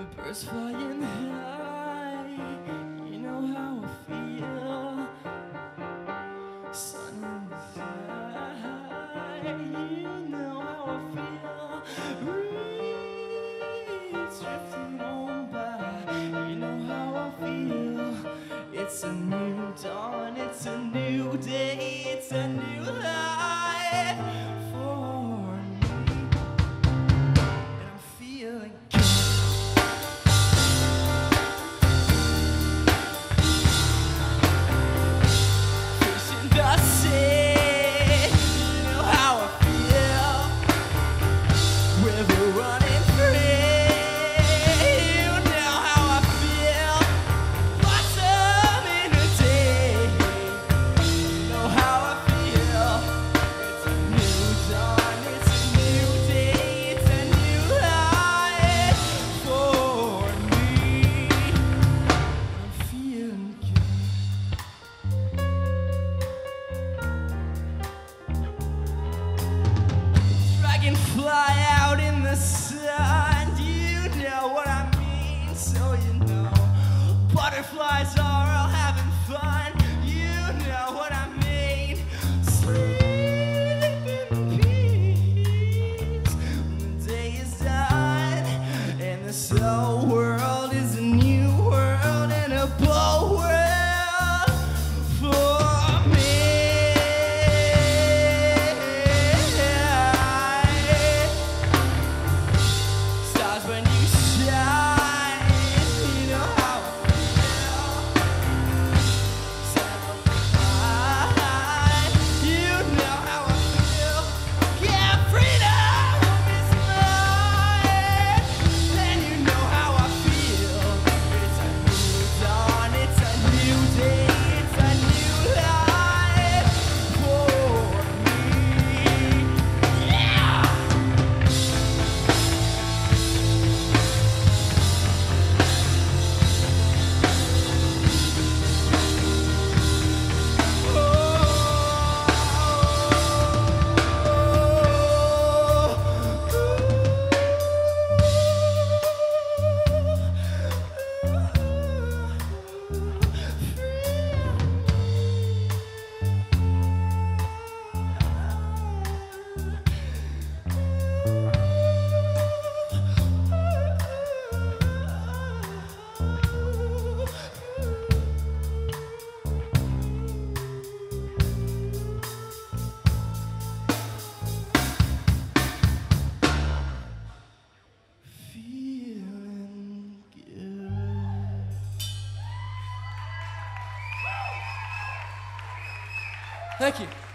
Birds flying high, you know how I feel. Sun in the sky, you know how I feel. Reeds drifting on by, you know how I feel. It's a new dawn, it's a new day, it's a new life for me. And I'm feeling good. Facing the sea, you know how I feel. River running free, you know how I feel. Blossom in a day, you know how I feel. It's a new dawn, it's a new day, it's a new life for me. I'm feeling good. Dragonfly out in the sun, you know what I mean, so you know. Butterflies are all having fun, you know what I mean. Sleep in peace when the day is done, and this whole world is a new world and a bold world for me. Stars when you shine, you know how I feel. Stand up high, you know how I feel. Yeah, freedom is mine, then you know how I feel. It's a new dawn, it's a new day, it's a new life for me. Yeah! Feeling good. Thank you.